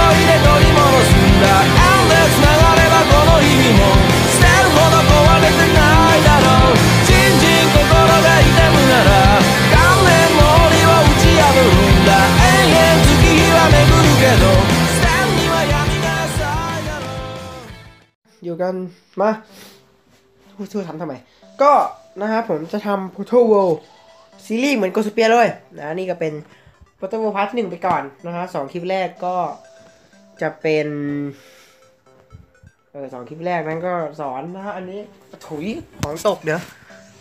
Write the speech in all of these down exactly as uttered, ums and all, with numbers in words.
いで取り戻すんだエンレス流ればこの日々も捨てるほど壊れてないだろうじんじん心が痛むなら関連の檻を打ち破るんだ永遠月日は巡るけど捨てるには闇が浅いだろうอยู่กันมาพูดชื่อทำทำไมก็นะครับผมจะทำ Portal World ซีรีส์เหมือน Ghost Spear เลยนะนี่ก็เป็น Portal World Part หนึ่งไปก่อนนะฮะสองคลิปแรกก็จะเป็นเออสองคลิปแรกนั้นก็สอนนะฮะอันนี้ถุยของตกเดี๋ยว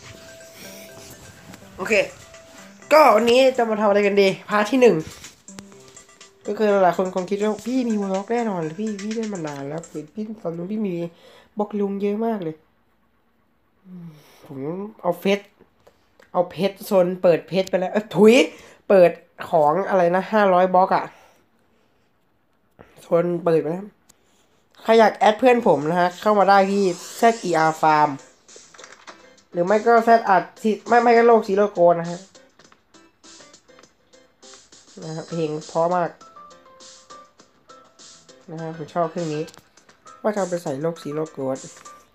โอเคก็วันนี้จะมาทำอะไรกันดีพาร์ทที่หนึ่งก็คือหลายคนคงคิดว่าพี่มีวอลล็อกแน่นอนเลยพี่พี่เล่นมานานแล้วพี่ตอนนู้นพี่มีบล็อกลุงเยอะมากเลยผมเอาเฟสเอาเพชรโซนเปิดเพชรไปแล้วเออถุยเปิดของอะไรนะห้าร้อยบล็อกอะโซนเปิดไปแล้วใครอยากแอดเพื่อนผมนะฮะเข้ามาได้ที่ แซด อี อาร์ Farm หรือไม่ก็ Z อัดไม่ไม่ก็โลกซีโร่โกนนะฮะนะฮะเพลงเพราะมากนะฮะผมชอบเครื่องนี้ว่าจะเอาไปใส่โลกซีโร่โกน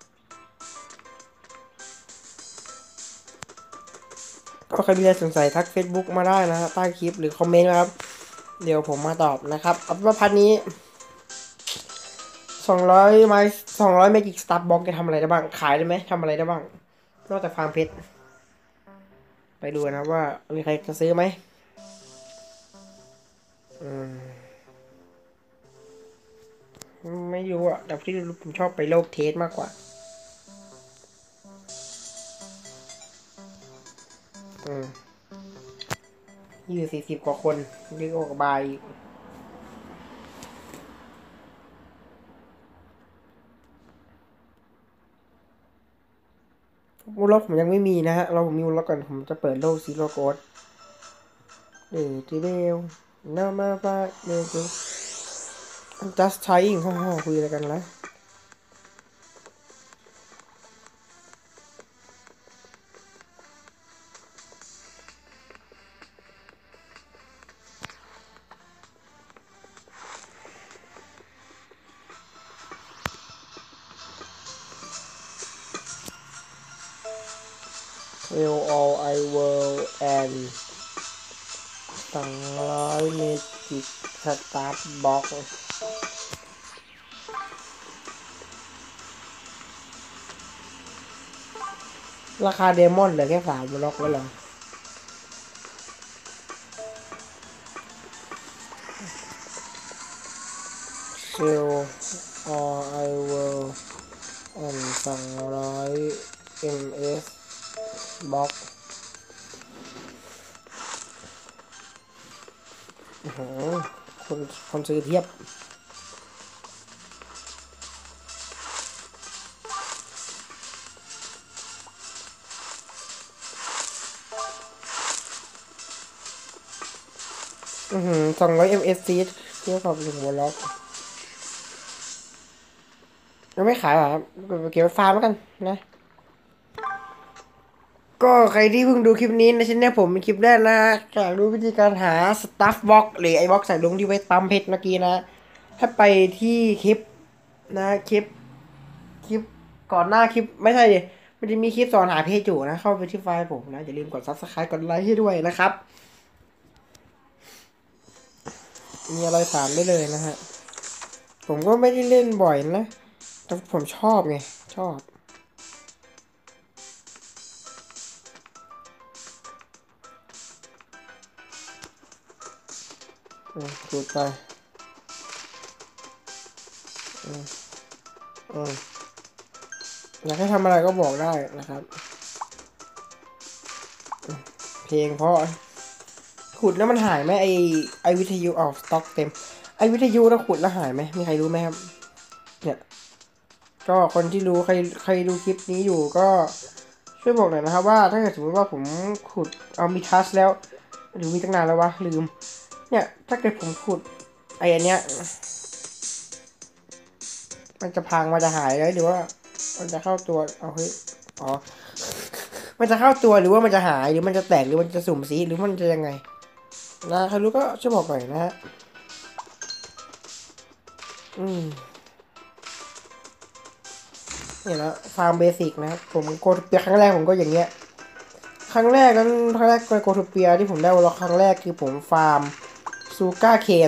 ก็ใครมีอะไรสงสัยทัก Facebook มาได้นะฮะใต้คลิปหรือคอมเมนต์นะครับเดี๋ยวผมมาตอบนะครับเอาเป็นว่าพันนี้สองร้อยไม้สองร้อยเมกิกสตาร์บ็อกจะทำอะไรได้บ้างขายได้ไหมทำอะไรได้บ้างนอกจากฟาร์มเพชรไปดูนะว่ามีใครจะซื้อไหมอืมไม่รู้อ่ะแต่ที่ผมชอบไปโลกเทสมากกว่าอืมยี่สิบสี่สิบกว่าคนเรียกว่าบายมูลล็อกผมยังไม่มีนะฮะเราผมมีมูลล็อกก่อนผมจะเปิดโลกซีโร่โกดเดจิเบลนามาบาเดจิ just trying ฮ่าๆคุยอะไรกันละWell all I will and สองร้อยเมจิกสตาร์บ็อกราคาเดมอนเหลือแค่สามบล็อกแล้วเหรอเซล all I will and สองร้อย เอ็ม เอส บล็อกโอ้โหคนคนซื้อเทียบอือหือสองร้อย เอ็ม เอส ซีดเทียบกับหนึ่งบล็อกยังไม่ขายหรอครับเก็บไว้ฟาร์มแล้วกันนะก็ใครที่เพิ่งดูคลิปนี้ในช่องผมเป็นคลิปแรกนะอยากรู้วิธีการหาสตาฟบ็อกหรือไอบ็อกใส่ลงที่ไว้ตำเพชรเมื่อกี้นะให้ไปที่คลิปนะคลิปคลิปก่อนหน้าคลิปไม่ใช่ดิมันจะมีคลิปสอนหาเพจอยู่นะเข้าไปที่ไฟล์ผมนะอย่าลืมกด ซับสไครบ์ กดไลค์ให้ด้วยนะครับมีอะไรถามได้เลยนะฮะผมก็ไม่ได้เล่นบ่อยนะแต่ผมชอบไงชอบดูไปอืมอืมอยากให้ทำอะไรก็บอกได้นะครับเพลงเพราะขุดแล้วมันหายไหมไอไอวิทยุออกสต็อกเต็มไอวิทยุแล้วขุดแล้วหายไหมมีใครรู้ไหมครับเนี่ยก็คนที่รู้ใครใครดูคลิปนี้อยู่ก็ช่วยบอกหน่อยนะครับว่าถ้าเกิดสมมติว่าผมขุดเอามีทัชแล้วหรือมีตั้งนานแล้ววะลืมเนี่ยถ้าเกิดผมขุดไออันเนี้ยมันจะพังมันจะหายเลยหรือว่ามันจะเข้าตัวเอาเฮ้ยอ๋อมันจะเข้าตัวหรือว่ามันจะหายหรือมันจะแตกหรือมันจะสุ่มสีหรือมันจะยังไงนะใครรู้ก็ช่วยบอกหน่อยนะฮะอืมเนี่ยนะฟาร์มเบสิกนะครับผมโกทูเปียครั้งแรกผมก็อย่างเงี้ยครั้งแรกนั้นครั้งแรกโกทูเปียที่ผมได้วอลล็อกครั้งแรกคือผมฟาร์มซูก้าเคน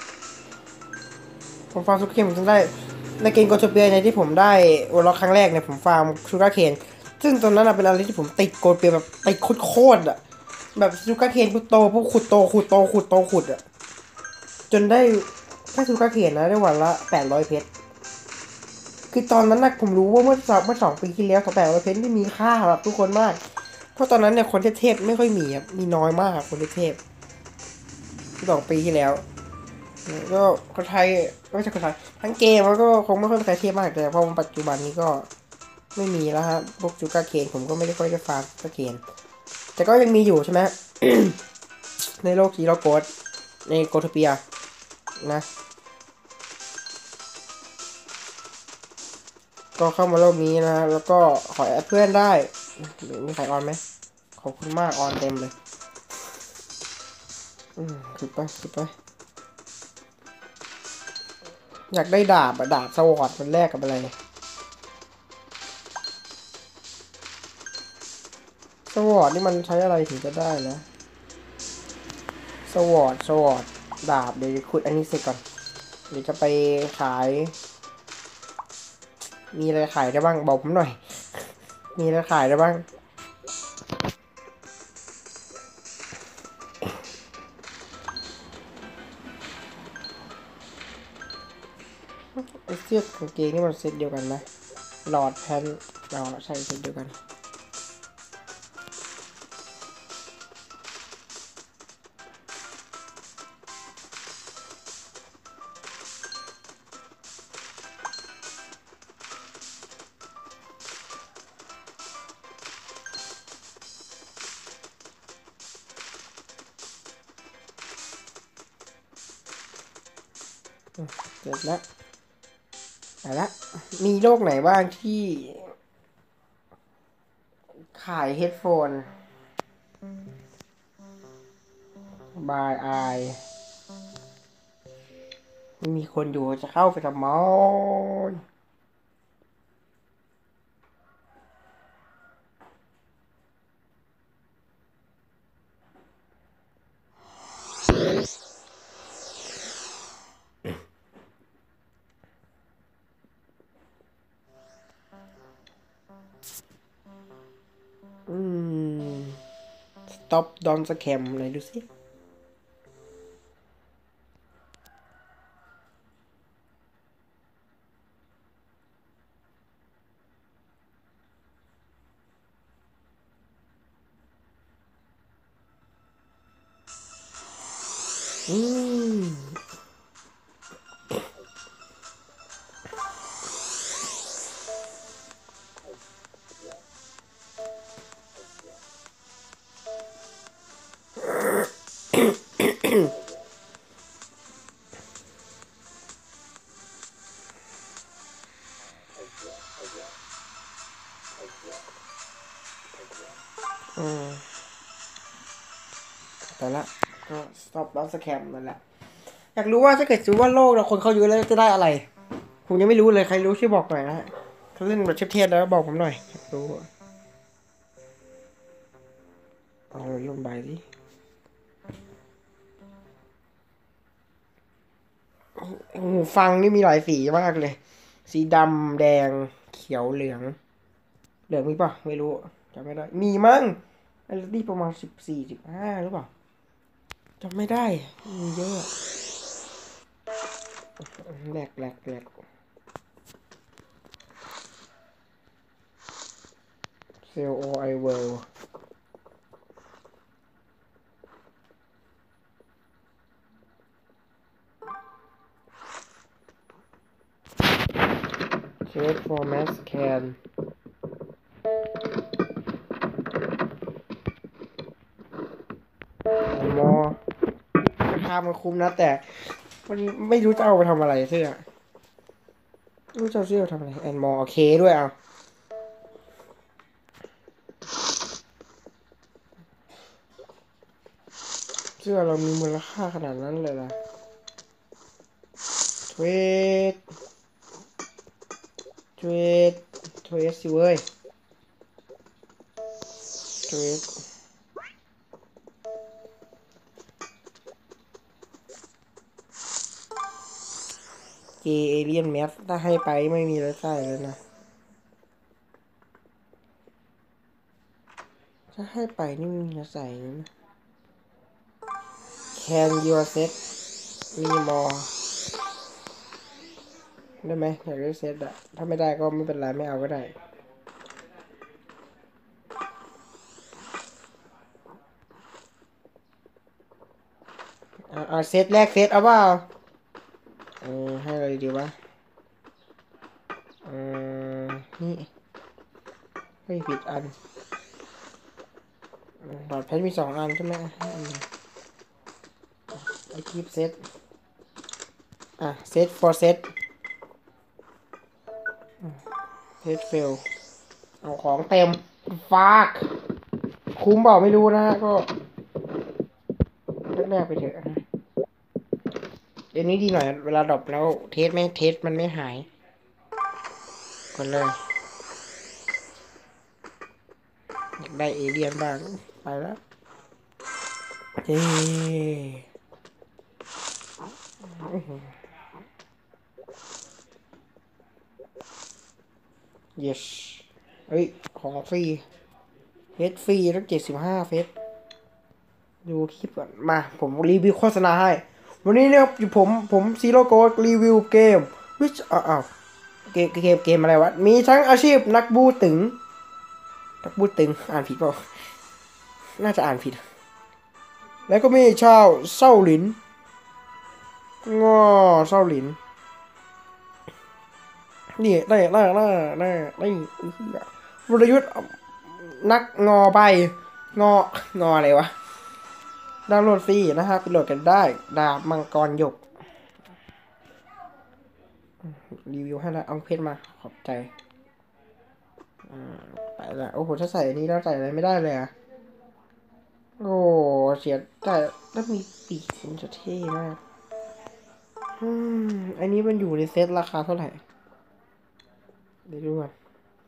ผมฟาร์มซูก้าเคนผมจำได้ในเกมโกทูเปียในที่ผมได้วอลล็อกครั้งแรกเนี่ยผมฟาร์มซูก้าเคนซึ่งตอนนั้นเป็นอะไรที่ผมติดโกทูเปียแบบติดโคตรๆอ่ะแบบซูก้าเคนกูโตพวกขุดโตขุดโตขุดโตขุดอ่ะจนได้แค่ซูก้าเคนนะได้วันละแปดร้อยเพชร คือตอนนั้นนะผมรู้ว่าเมื่อสองเมื่อสองปีที่แล้วสองแปดร้อยเพชรนี่มีค่าแบบทุกคนมากเพราะตอนนั้นเนี่ยคนเทพๆไม่ค่อยมีครับมีน้อยมากคนเทพๆสองปีที่แล้วก็คนไทยไม่ใช่คนไทยทั้งเกมมันก็คงไม่ค่อยมีใครเทพมากแต่พอปัจจุบันนี้ก็ไม่มีแล้วฮะพวกจูการ์เคนผมก็ไม่ได้ค่อยได้ฟาร์มจูการ์เคนแต่ก็ยังมีอยู่ใช่ไหม ในโลกซีโร่โกดในโกโทเปียนะก็เข้ามาโลกนี้นะแล้วก็ขอแอดเพื่อนได้มีใครออนไหมขอบคุณมากออนเต็มเลย อืมคือไปคือไปอยากได้ดาบอะดาบสวอตมันแลกกับอะไรสวอตนี่มันใช้อะไรถึงจะได้นะสวอตสวอตดาบเดี๋ยวขุดอันนี้เสร็จก่อนเดี๋ยวจะไปขายมีอะไรขายได้บ้างบอกผมหน่อยมีอะไรขายได้บ้างไอเสื้อกางเกงนี่มันเซตเดียวกันไหมหลอดแพนอ๋อใช่เซตเดียวกันเสร็จแล้วไปละมีโลกไหนบ้างที่ขายเฮดโฟนบายไอไม่มีคนอยู่จะเข้าไปทำไม อืม stop don't scam ไหนดูสิอืมอืมแต่ละก็ stop don't scam นั่นแหละอยากรู้ว่าถ้าเกิดสมมติว่าโลกเราคนเข้าเยอะแล้วจะได้อะไร ผมยังไม่รู้เลยใครรู้ช่วยบอกหน่อยนะฮะเขาเล่นแบบเทพๆแล้วบอกผมหน่อยอยากรู้เอาลงใบสิหูฟังนี่มีหลายสีมากเลย สีดำแดงเขียวเหลืองเหลืองมีป่ะไม่รู้จำไม่ได้มีมั้งไอ้นี่ประมาณสิบสี่สิบห้าหรือเปล่าจำไม่ได้มีเยอะแหลกแหลกแหลก Sell all I will Trade for mass can มอราคามันคุ้มนะแต่มันไม่รู้จะเอาไปทำอะไรเสื้อไม่รู้จะเอาเสื้อไปทำอะไรแอนมอโอเคด้วยเอาเสื้อเรามีมูลค่าขนาดนั้นเลยล่ะทวีตทวีตทวีตสิเว้ยทวีตเกย์เอเลียนแมสถ้าให้ไปไม่มีอะไรใส่เลยนะถ้าให้ไปนี่ไม่มีอะไรใส่เลยนะ Can you set me more ได้ไหมอยากได้เซตอะถ้าไม่ได้ก็ไม่เป็นไรไม่เอาก็ได้เอาเซตแรกเซตเอาเปล่าเออให้อะไรดีวะเออนี่ไม่ผิดอันหลอดเพชรมีสองอันใช่ไหมไอคลิปเซตอ่ะเซต for เซตเซตเฟลเอาของเต็มฟากคุ้มเปล่าไม่รู้นะก็แรกๆไปเถอะเดี๋ยวนี้ดีหน่อยเวลาดรอปแล้วเทสไม่เทสมันไม่หายกดเลยอยากได้เอเลี่ยนบ้างไปแล้วเย้ yes เฮ้ยของฟรีเฟสฟรีตั้งเจ็ดสิบห้าเฟสดูคลิปก่อนมาผมรีวิวโฆษณาให้วันนี้เนี่ยผมผมซีโร่โกดรีวิวเกมวิชอ้าวเกมเกมเกมอะไรวะมีทั้งอาชีพนักบูตึงนักบูตึงอ่านผิดเปล่าน่าจะอ่านผิดแล้วก็มีชาวเศร้าหลินงอเศร้าหลินนี่ได้ได้ได้ได้ได้วรยุทธ์นักงอใบงองออะไรวะดาวน์โหลดฟรีนะฮะไปโหลดกันได้ดาบมังกรหยกรีวิวให้แล้วเอาเพชรมาขอบใจไปละโอ้โหถ้าใส่อันนี้แล้วใส่อะไรไม่ได้เลยอะโอ้เสียแต่ถ้ามีปีกมันจะเท่มากอืมอันนี้มันอยู่ในเซ็ตราคาเท่าไหร่เดี๋ยวดูก่อน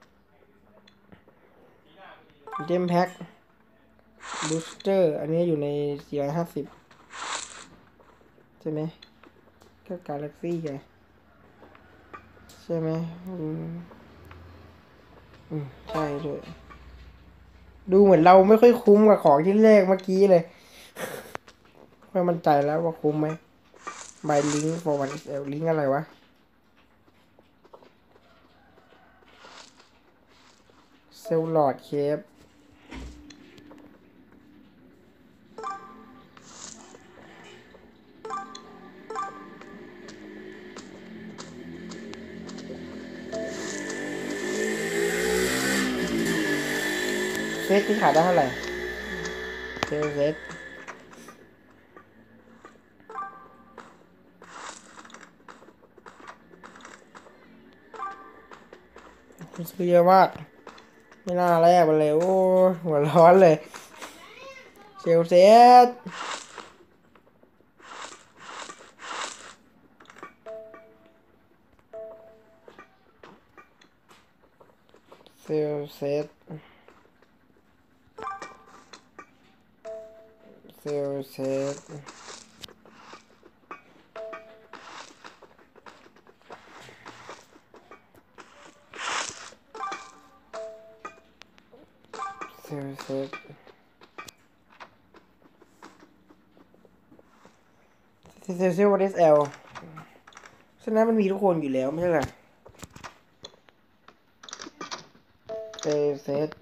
เจมแพ็คบูสเตอร์อันนี้อยู่ในสี่ร้อยห้าสิบใช่ไหมก็กาแล็กซี่ไงใช่ไหมอืมอืมใช่ด้วยดูเหมือนเราไม่ค่อยคุ้มกับของที่แรกเมื่อกี้เลยไม่มั่นใจแล้วว่าคุ้มไหม by link for one เอส แอล ลิงก์อะไรวะเซลล์หลอดเคปเซตที่ขายได้เท่าไหร่เซลเซตซื้อเยอะมากไม่น่าแลกไปเลยโอ้หัวร้อนเลยเซลเซตเซลเซตเซลเซตเซลเซตเซลเซลวันเอสแอลฉะนั้นมันมีทุกคนอยู่แล้วไม่ใช่เหรอเซลเซต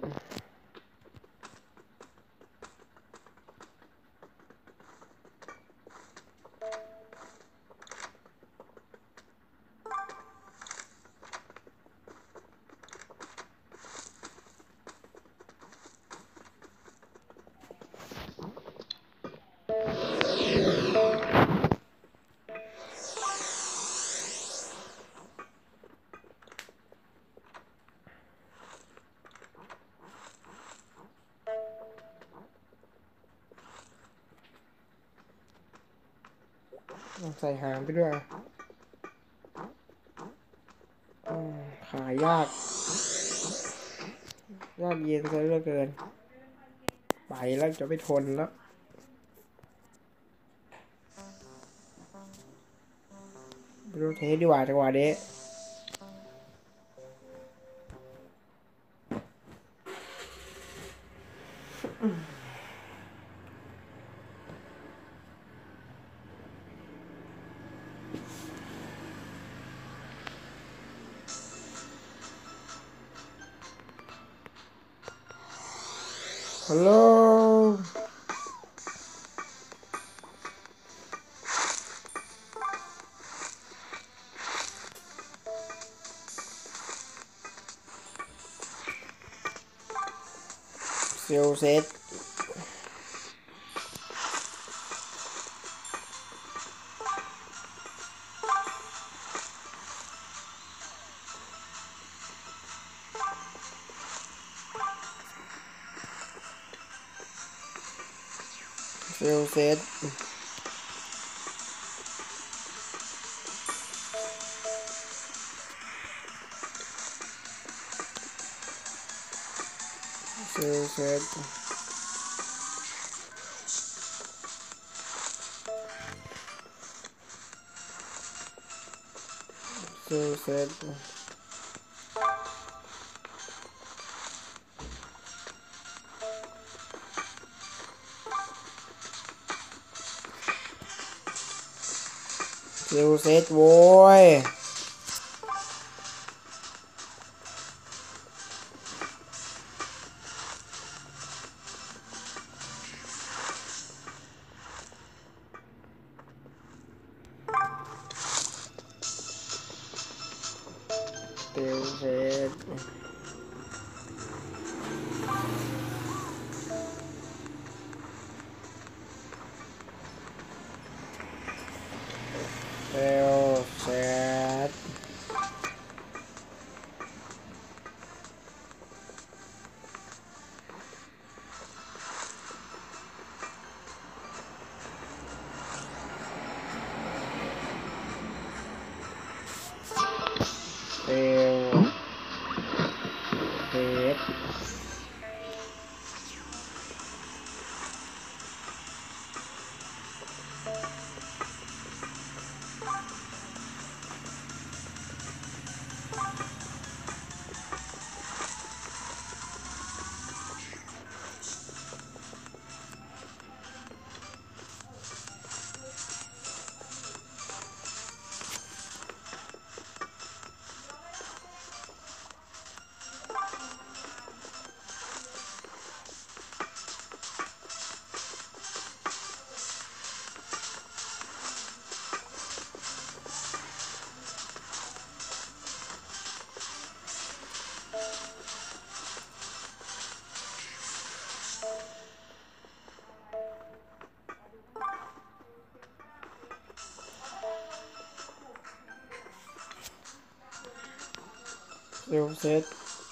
ใส่หางไปด้วยยากยากเย็นซะเหลือเกินไปแล้วจะไม่ทนแล้วไปดูเทสดีกว่าจังหวะนี้ฮัลโหลเซลเซตเซลเซตเซลเซตเซลเซตเซลเซตโว้ยเซลเซตเซลเซตเซลเซตเซลเซต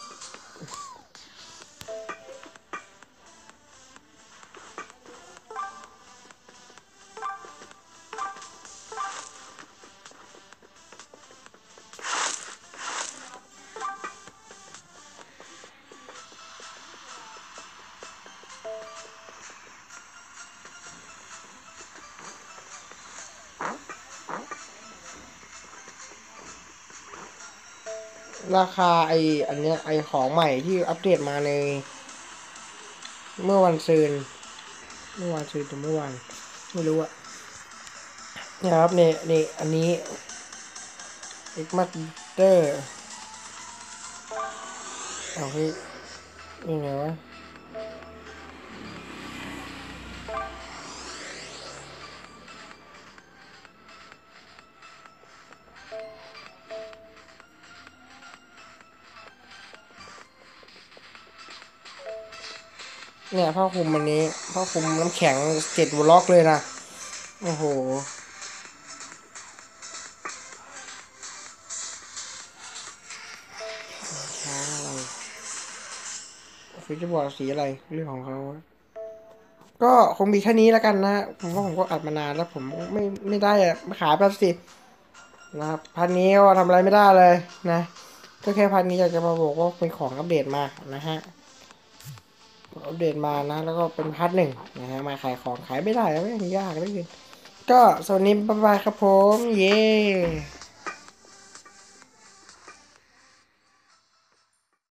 ราคาไออันเนี้ยไอของใหม่ที่อัปเดตมาในเมื่อวันซืนเมื่อวานซืนถึงเมื่อวานไม่รู้อะเนี่ยครับเนี่ยนี่อันนี้เอ็กมัดเตอร์เอาเฮ้ยยังไงวะเนี่ยผ้าคลุมอันนี้ผ้าคลุมน้ำแข็งเจ็ดวอลล็อกเลยนะโอ้โหช้างอะไรฟิวเจอร์บอร์ดสีอะไรเรื่องของเขาก็คงมีแค่นี้แล้วกันนะผมว่าผมก็อัดมานานแล้วผมไม่ไม่ได้อะมาขายแป๊บสินะครับพันนี้ก็ทำอะไรไม่ได้เลยนะก็แค่พันนี้อยากจะมาบอกว่าเป็นของอัปเดตมานะฮะอัปเดตมานะแล้วก็เป็นพาร์ทหนึ่งนะฮะมาขายของขายไม่ได้แล้วไม่ยากเลยก็สวัสดีบ๊ายบายครับผมเย้